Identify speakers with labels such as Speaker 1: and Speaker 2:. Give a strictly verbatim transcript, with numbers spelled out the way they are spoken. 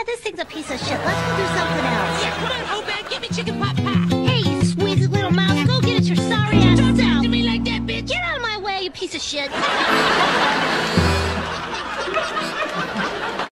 Speaker 1: Yeah, this thing's a piece of shit. Let's go do something else.
Speaker 2: Yeah, put on whole bag, give me chicken pot pie.
Speaker 1: Hey, you squeaky little mouse, go get it your sorry ass
Speaker 2: Don't talk
Speaker 1: self.
Speaker 2: to me like that, bitch.
Speaker 1: Get out of my way, you piece of shit.